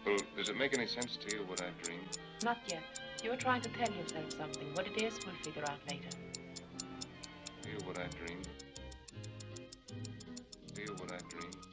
Well, does it make any sense to you what I've dreamed? Not yet. You're trying to tell yourself something. What it is, we'll figure out later. Feel what I've dreamed. Feel what I've dreamed.